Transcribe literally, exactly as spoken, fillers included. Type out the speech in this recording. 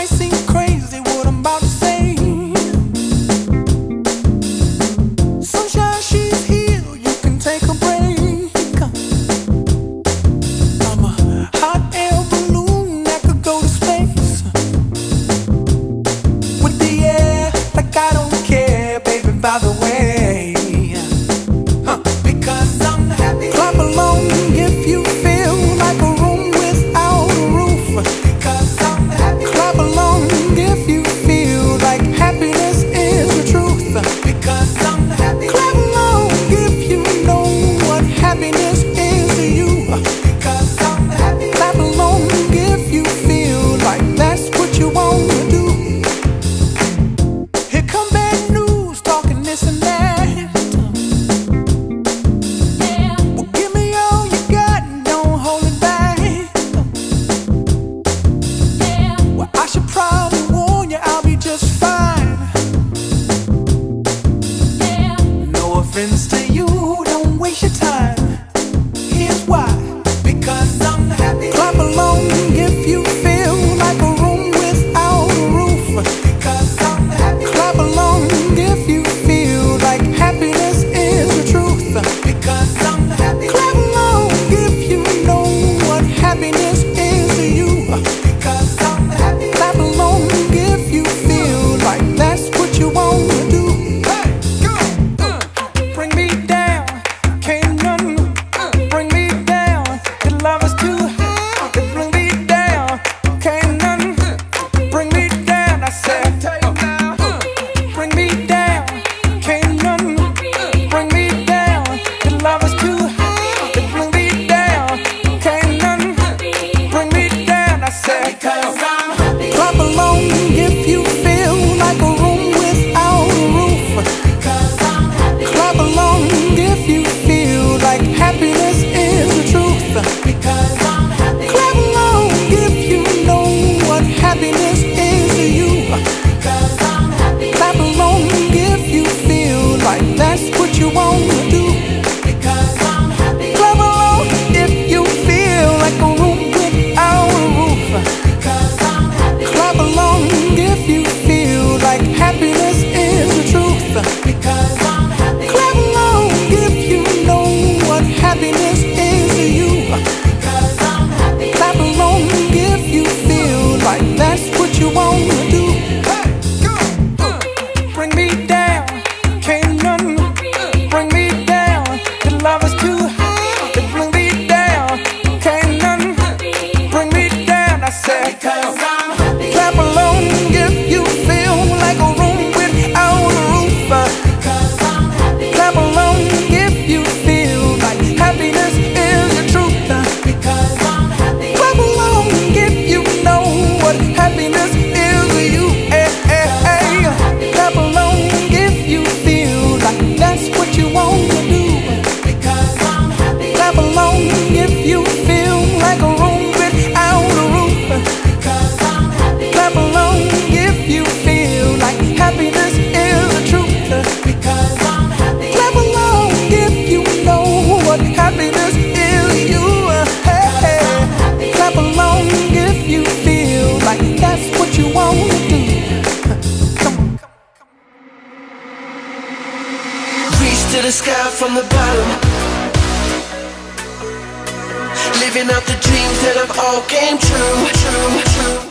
might seem crazy what I'm about to say. Sunshine, she's here, you can take a break. I'm a hot air balloon that could go to space. With the air, like I don't care, baby, by the way. Huh. Because I'm happy. Clap along if you feel like a room without a roof. Because I'm happy. Clap along if you feel like happiness is the truth. Because I'm happy. Clap along if you know what happiness is to you. Because I'm happy. Clap along if you feel like that's what you want to do. Here come bad news, talking this and that. Well, give me all you got and don't hold it back. Well, I should probably warn you, I'll be just fine. No offense to you, don't waste your time. Here's why. Because I'm happy. Clap along if you feel like a room without a roof. Because I'm happy. Clap along if you feel like happiness is the truth. Because I'm happy. Clap along if you know what happiness is to you. Because I'm happy. Clap along if you feel like that's what you want to do. Hey, go. Bring me down, can't none bring me down. Your love is too high to bring me down. Can't none bring me down. I said, bring me down, can't none bring me down. Your love is too high to bring me down. Can't none bring me down. I said, clap along if you feel like a room without a roof. Clap along if you feel like happiness is the truth. Because I'm happy. Clap along if you know what happiness is to you. Because I'm happy. Clap along if you feel like that's what you want to do. Because I'm happy. Clap along if you feel like a room without a roof. Because I'm happy. Clap along if you feel like happiness is the truth. Because I'm happy. Clap along if you know what happiness is to you. Because I'm happy. Clap along if you feel like that's what you want to do. Hey, go. Bring me down, can't none bring me down. Your love is too high to bring me down. Can't none bring me down. I said, because I'm happy. Clap along if you feel like a room without a roof. Because I'm happy. Clap along if you feel like happiness is the truth. Because I'm happy. Clap along if you know what happiness is to you. Hey, hey, hey. Clap along if you feel like that's what you want to do. Because I'm happy. Clap along if you feel like a room without a roof. Because I'm happy. Clap along if you feel like happiness is the truth. Because I'm happy. Clap along if you know what happiness is to you. Hey, hey. Clap along if you feel like that's what you want to do. Come on. Reach to the sky from the bottom, living out the dreams that have all came true, true, true.